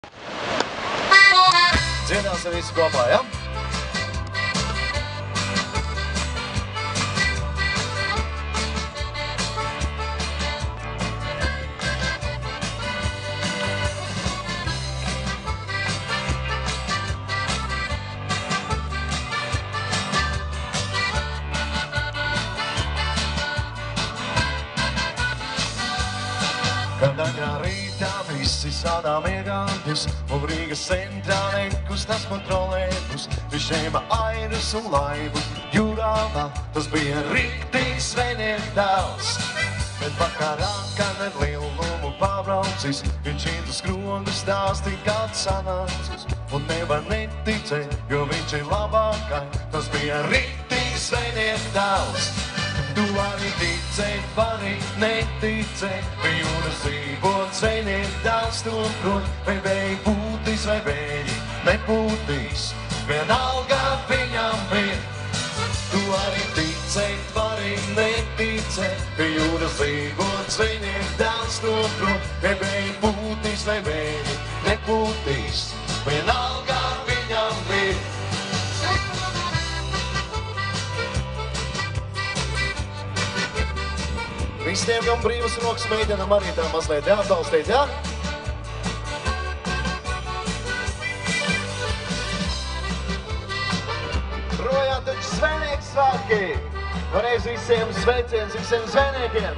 Dziedāsim visi kopā, ja? Kad agrā rītā visi sādā miegāties, un Rīgas centrā nekustas man trolēbus, viņš ņēma airus un laivus jūrāvā, tas bija riktīgs zvejnieku dēls. Bet vakarā, kad ar lielumu pārbraucis, viņš iet uz krogu stāstīt, kāds sanācis, un nevar neticēt, jo viņš ir labākai, tas bija riktīgs zvejnieku dēls. Tu vari ticēt, vari neticēt, vai jūras dzīvot zvejnieku dēls to prot, vai vēji būtīs, vai vēji nebūtīs, vienalga viņam ir. Tu vari ticēt, vari neticēt, vai jūras dzīvot zvejnieku dēls to prot, vai vēji būtīs, vai vēji nebūtīs, vienalga viņam ir. Visiem, kam brīvas rokas, mēģinam arī tā mazliet jāatbalstīt, jā? Projām taču zvejnieku svētki! Varēs visiem sveiciens, visiem zvejniekiem!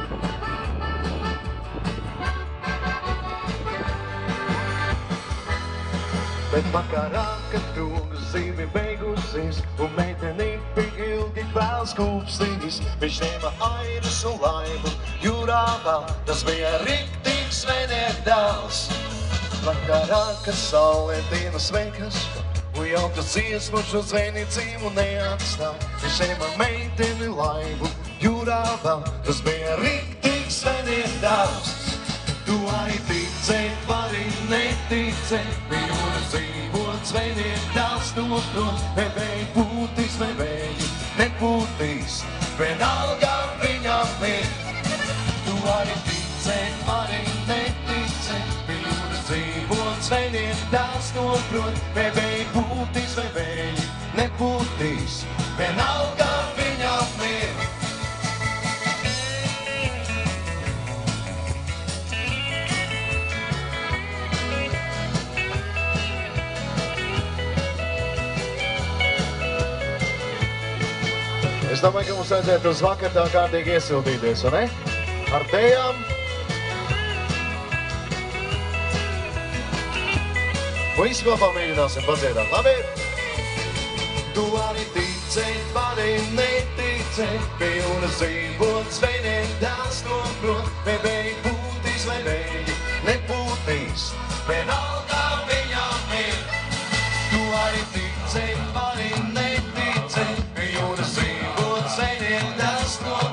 Bet vakarā, kad krūgu zīme beigusies, un meiteni bija ilgi kvēls kūpstīs, viņš ņēma airus un laivu jūrāvā, tas bija riktīgs zvejnieku dēls. Vakarā, kad saulē dienas veikas, un jaukas dziesmu šo zvejniecību neatstāj, viņš ņēma meiteni laivu jūrāvā, tas bija riktīgs zvejnieku dēls. Tu vari ticēt, vari neticēt, vai jūras dzīvot zvejnieku dēls to prot, vai vēji būtīs, vai vēji nebūtīs, vienalga viņam ir. Tu vari ticēt, vari neticēt, vai jūras dzīvot zvejnieku dēls to prot, vai vēji būtīs, vai vēji nebūtīs, vienalga viņam ir. Es domāju, ka mums vajadzētu uz vakar tā kārtīgi iesildīties, vai ne? Ar tējām. Visi kopā mēģināsim padziedāt, labi? Tu vari ticēt, vari neticēt, vai jūras dzīvot zvejnieku dēls to prot, vai vēji būtīs, vai vēji nebūtīs, vienalga viņam ir. Tu vari ticēt, vari neticēt, vai jūras dzīvot zvejnieku dēls to